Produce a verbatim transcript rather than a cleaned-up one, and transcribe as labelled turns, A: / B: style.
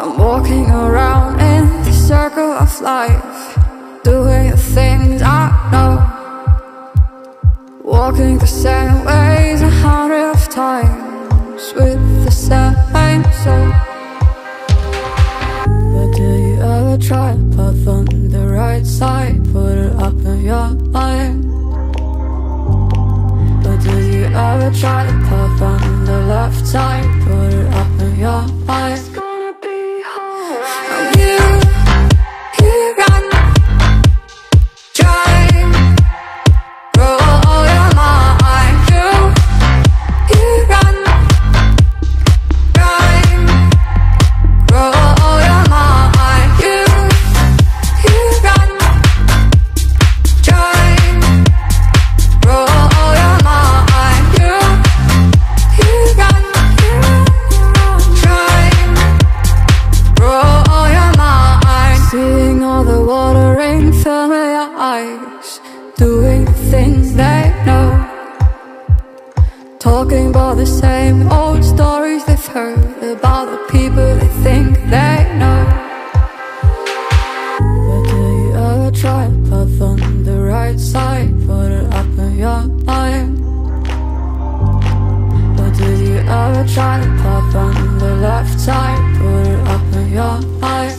A: I'm walking around in the circle of life, doing the things I know, walking the same ways a hundred of times with the same soul. But do you ever try to path on the right side, put it up in your mind? But do you ever try to path on the left side, put it up in your mind? It's gonna be alright. You, you run, drive, roll your mind. You, you run, drive, roll your mind. You, you run, drive, roll your mind. You, you run, you run, drive, roll your mind. Seeing all the watering fill your eyes, doing the things they know, talking about the same old stories they've heard about the people they think they know. But do you ever try to path on the right side, put it up in your mind? But do you ever try to path on the left side, put it up in your mind?